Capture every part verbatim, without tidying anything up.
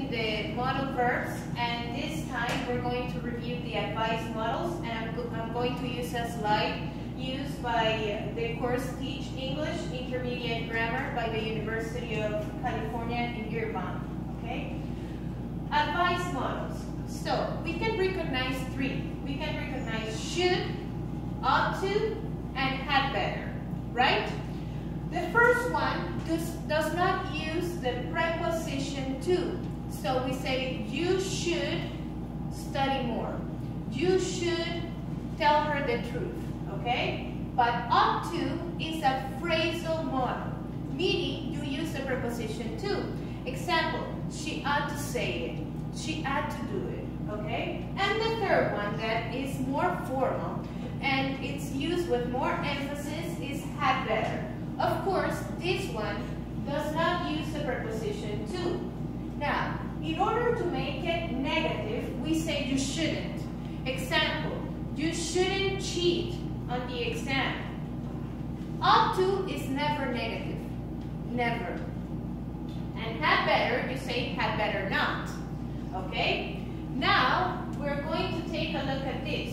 using the modal verbs, and this time we're going to review the advice models, and I'm, go I'm going to use a slide used by the course Teach English Intermediate Grammar by the University of California in Irvine. Okay? Advice models. So we can recognize three. We can recognize should, ought to, and had better. Right? The first one does, does not use the preposition to. So we say, you should study more. You should tell her the truth. Okay? But ought to is a phrasal model, meaning you use the preposition to. Example, she ought to say it. She ought to do it. Okay? And the third one that is more formal and it's used with more emphasis is had better. Of course, this one does not use the preposition to. Now, in order to make it negative, we say you shouldn't. Example, you shouldn't cheat on the exam. Ought to is never negative. Never. And had better, you say had better not. Okay? Now, we're going to take a look at this.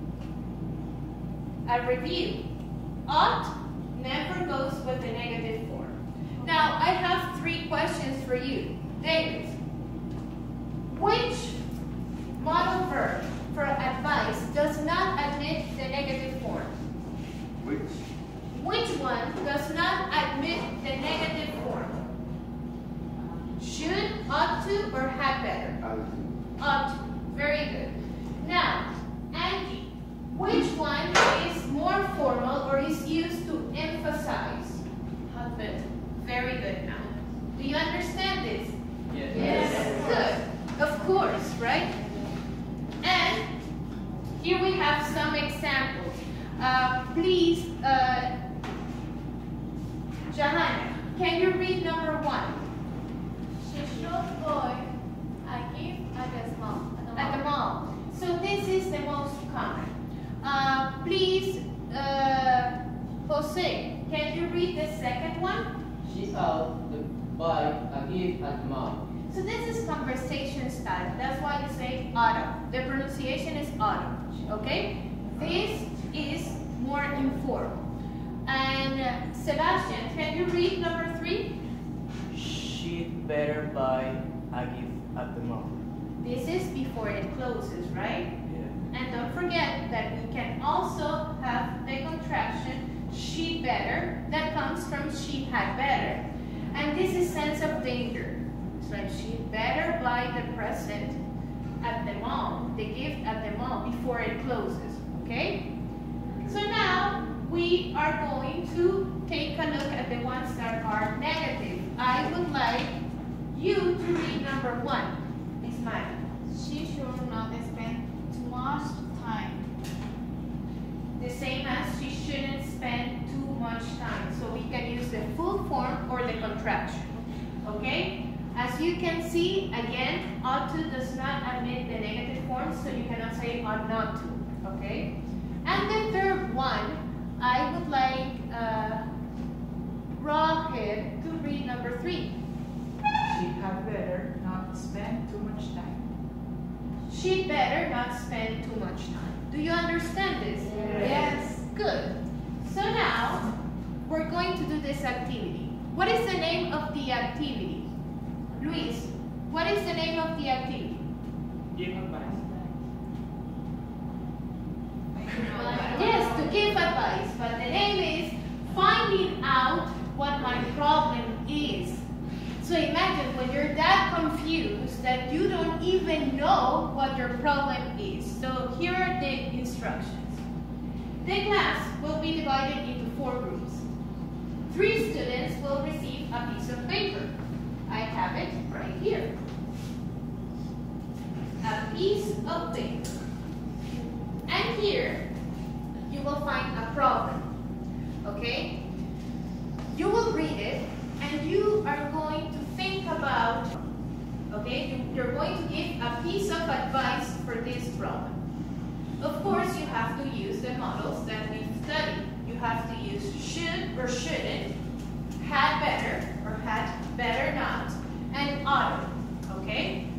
A review. Ought never goes with the negative form. Now, I have three questions for you. David, which modal verb for advice does not admit the negative form? Which? Which one does not admit the negative form? Should, ought to, or had better? Ought to. Very good. Now, Angie, which one is more formal or is used to emphasize? Had better. Very good now. Do you understand this? Yes. Yes. Good. Of course, right? And here we have some examples. Uh, please, uh, Johanna, can you read number one? She should go a gift at the mall. At the mall. So this is the most common. Uh, please, uh, Jose, can you read the second one? She ought to buy a gift at the mall. So this is conversation style. That's why you say oughta. The pronunciation is oughta. Okay? This is more informal. And uh, Sebastian, can you read number three? She'd better buy a gift at the mall. This is before it closes, right? Yeah. And don't forget that we can also have the contraction she better that comes from she had better. And this is sense of danger. It's like she better buy the present at the mall, the gift at the mall before it closes, okay? So now we are going to take a look at the ones that are negative. I would like you to read number one. Ismael. She should not spend too much time. The same as she shouldn't spend too much time. So we can use the full form or the contraction. Okay? As you can see, again, ought to does not admit the negative form, so you cannot say ought not to. Okay? And the third one, I would like uh, Rohit to read number three. She had better not spend too much time. She better not spend too much time. Do you understand this? Yes. Good. So now, we're going to do this activity. What is the name of the activity? Luis, what is the name of the activity? Give advice. Yes, to give advice, but the name is finding out what my problem is. So imagine when you're that confused that you don't even know what your problem is. So here are the instructions. The class will be divided into four groups. Three students will receive a piece of paper. I have it right here. A piece of paper. And here, you will find a problem. Okay? You will read it, and you are going to think about, okay, you're going to give a piece of advice for this problem. Of course, you have to use the models that we've studied. You have to use should or shouldn't, had better or had better not, and ought. Okay?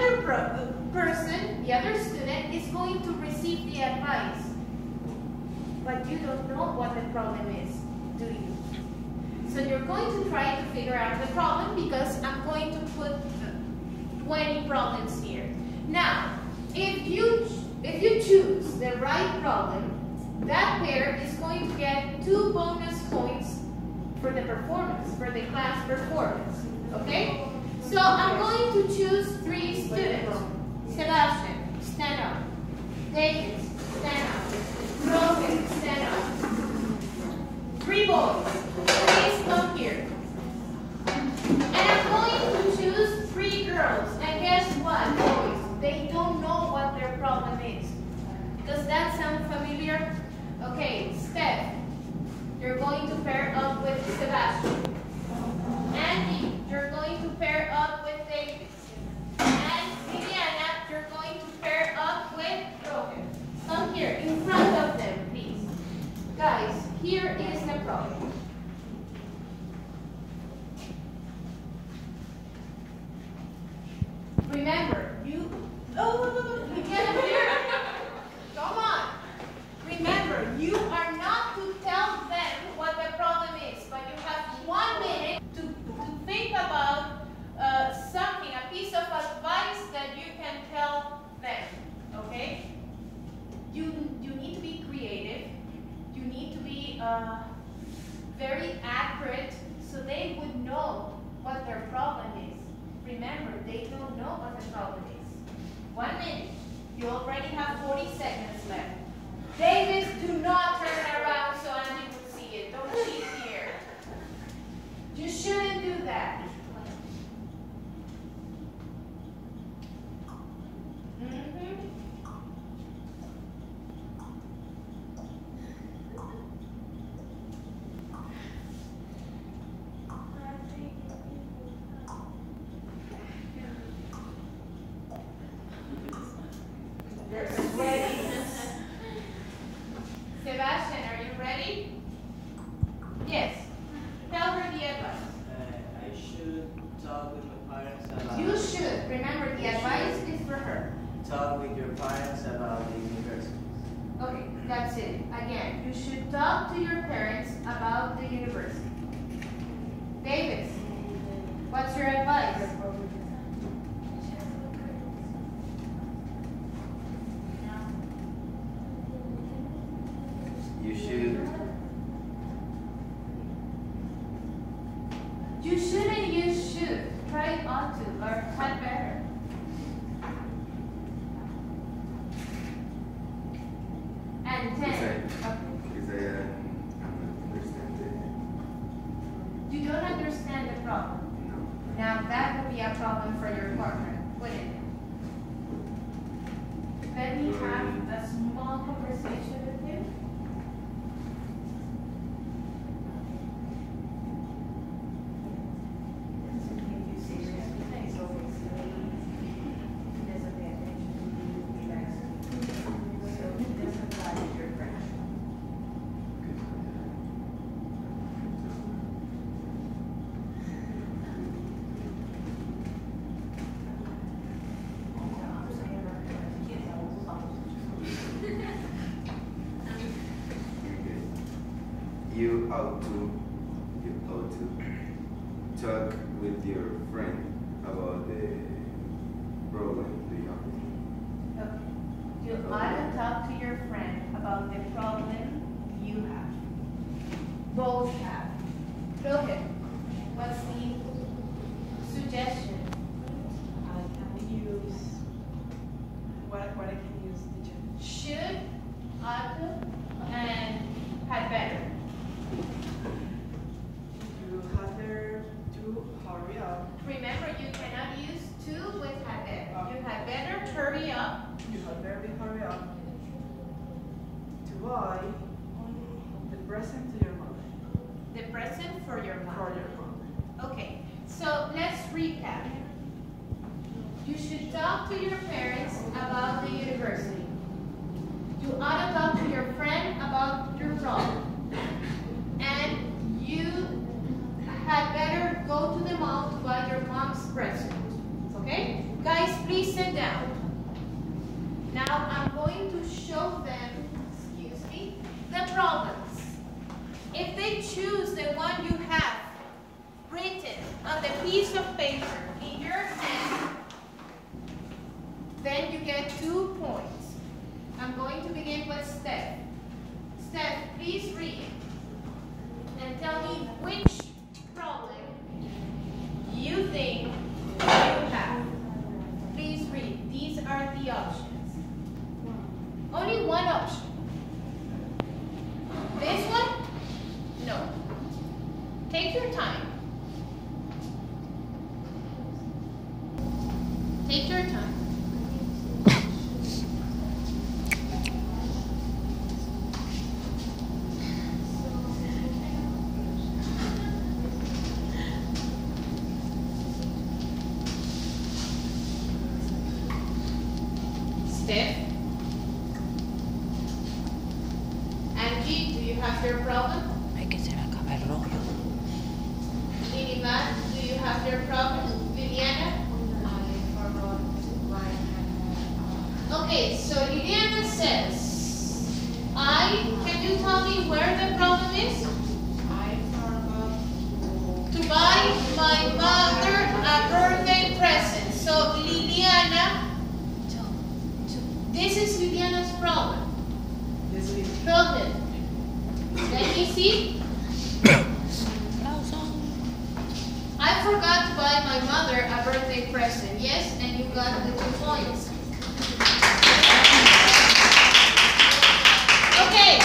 other pro person, the other student, is going to receive the advice. But you don't know what the problem is, do you? So you're going to try to figure out the problem because I'm going to put twenty problems here. Now, if you, if you choose the right problem, that pair is going to get two bonus points for the performance, for the class performance, okay? So I'm going to choose three students. Sebastian, stand up. David, stand up. Rogan, stand up. Three boys, please come here. And I'm going to choose three girls. And guess what, boys? They don't know what their problem is. Does that sound familiar? Okay, Steph, you're going to pair up with Sebastian. Andy, you're going to pair up with David. And Viviana, you're going to pair up with Rogan. Come here, in front of them, please. Guys, here is the problem. Remember, you... Oh, you can't hear. Come on. Remember, you are not to tell them what the problem is, but you have one minute to, to think about uh, something, a piece of advice that you can tell them, okay? You, you need to be creative. You need to be uh, very accurate so they would know what their problem is. Remember, they don't know what the problem is. One minute. You already have forty seconds left. Davis, do not turn around so Andy will see it. Don't cheat here. You shouldn't do that. Mm-hmm. Sebastian, are you ready? Yes. Tell her the advice. Uh, I should talk with my parents about. You should. Remember, the advice is for her. Talk with your parents about the university. Okay, that's it. Again, you should talk to your parents about the university. Davis, what's your advice? You should. You shouldn't use should. Try ought to or had better. And Because I, ten. because I uh, don't understand it. You don't understand the problem. No. Now that would be a problem for your partner, wouldn't it? Let me have a small conversation with him. You ought to, you ought to talk with your friend about the problem you have. Okay. You ought to talk to your friend about the problem you have. Both have. Rohit, what's the suggestion? I can use, what, what I can use, teacher? Should, ought to, and had better. You had better to hurry up. Remember, you cannot use to with had better. You had better hurry up. You had better be hurry up to buy the present to your mother. The present for your For mom. your mother. Okay, so let's recap. You should talk to your parents about the university. You ought to talk to your friend about your problem. And you had better go to the mall to buy your mom's present. Okay? Guys, please sit down. Now I'm going to show them, excuse me, the problems. If they choose the one you have written on the piece of paper in your hand, then you get two points. I'm going to begin with Steph. Steph, please read and tell me which problem you think you have. Please read. These are the options. Only one option. This one? No. Take your time. Take your time. Steph? Angie, do you have your problem? Ay, que se me acaba el rollo. Liliman, do you have your problem? Liliana? Okay, so Liliana says, I, can you tell me where the problem is? I forgot To buy my mother a birthday present. So Liliana, this is Liliana's problem. Yes, we. Problem. Let me see. I forgot to buy my mother a birthday present. Yes, and you got the two points. Okay.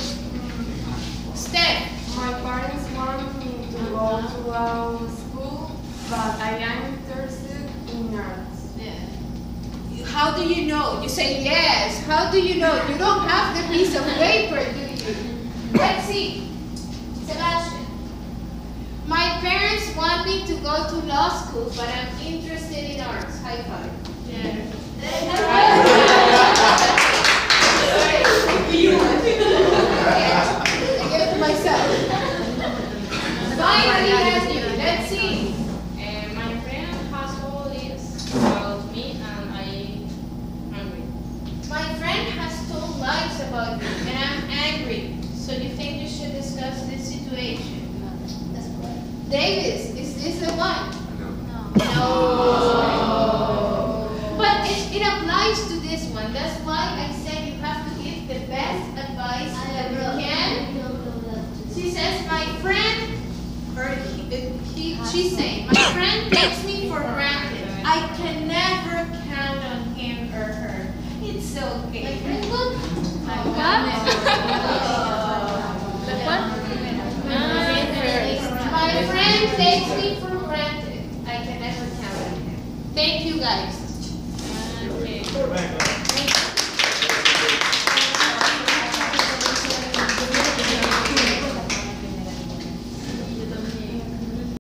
Steph. My parents want me to go to a school, but I am interested in arts. How do you know? You say yes. How do you know? You don't have the piece of paper, do you? Let's see. Sebastian. My parents want me to go to law school, but I'm interested in arts. High five. Yeah. I give it to myself. Finally, Andy, let's see. Uh, my friend has all this about me and I am angry. My friend has told lies about me, and I'm angry. So you think you should discuss this situation? Davis, is this the one? No. No. But it, it applies to this one. That's why I said you have to give the best advice that you can. She says, my friend, or he, he, she's saying, my friend takes me for granted. I can never count on him or her. It's okay. My friend takes me for granted. I can never count on him. Thank you guys. Okay.